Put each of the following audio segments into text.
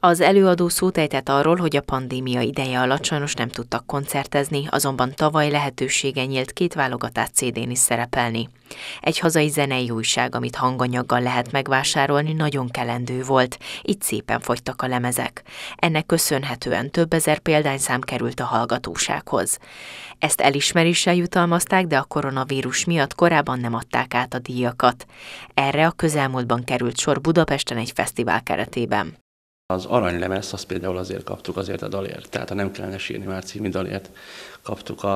Az előadó szót ejtett arról, hogy a pandémia ideje alatt sajnos nem tudtak koncertezni, azonban tavaly lehetősége nyílt 2 válogatás CD-n is szerepelni. Egy hazai zenei újság, amit hanganyaggal lehet megvásárolni, nagyon kelendő volt, így szépen fogytak a lemezek. Ennek köszönhetően több ezer példányszám került a hallgatósághoz. Ezt elismeréssel jutalmazták, de a koronavírus miatt korábban nem adták át a díjakat. Erre a közelmúltban került sor Budapesten egy fesztivál keretében. Az aranylemezt, azt például azért kaptuk, azért a dalért, tehát a Nem kellene sírni már című dalért kaptuk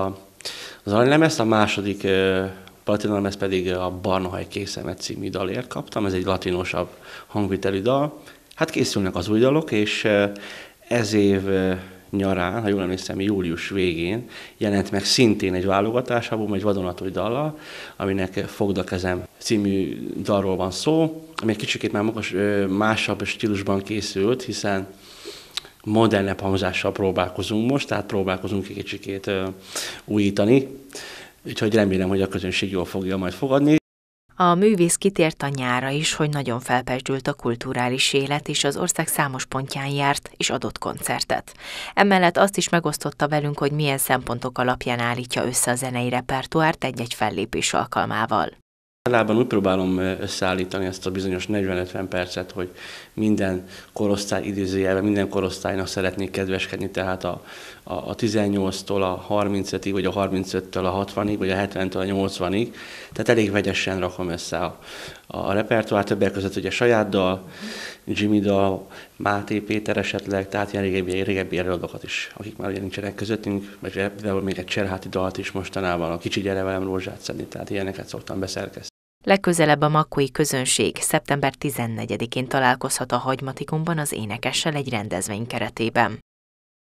az aranylemezt, a második platinalemez pedig a Barna haj kék szemed című dalért kaptam, ez egy latinosabb hangvitelű dal. Hát készülnek az új dalok, és ez év nyarán, ha jól emlékszem, július végén jelent meg szintén egy válogatásalbum, egy vadonatúj dallal, aminek Fogd a kezem című dalról van szó, ami egy kicsikét már másabb stílusban készült, hiszen modernebb hangzással próbálkozunk most, tehát próbálkozunk egy kicsikét újítani, úgyhogy remélem, hogy a közönség jól fogja majd fogadni. A művész kitért a nyárra is, hogy nagyon felpezsdült a kulturális élet, és az ország számos pontján járt és adott koncertet. Emellett azt is megosztotta velünk, hogy milyen szempontok alapján állítja össze a zenei repertoárt egy-egy fellépés alkalmával. Általában úgy próbálom összeállítani ezt a bizonyos 40-50 percet, hogy minden korosztály idézőjelben, minden korosztálynak szeretnék kedveskedni, tehát a 18-tól a 35-ig, vagy a 35-től a 60-ig, vagy a 70-től a 80-ig. Tehát elég vegyesen rakom össze a repertoárt, többek között ugye saját dal, Jimmy dal, Máté Péter esetleg, tehát ilyen régebbi előadókat is, akik már ugye nincsenek közöttünk, vagy például még egy Cserháti dalt is mostanában, a Kicsi gyere velem rózsát szedni, tehát ilyeneket szoktam beszerkeszteni. Legközelebb a makkói közönség szeptember 14-én találkozhat a Hagymatikumban az énekessel egy rendezvény keretében.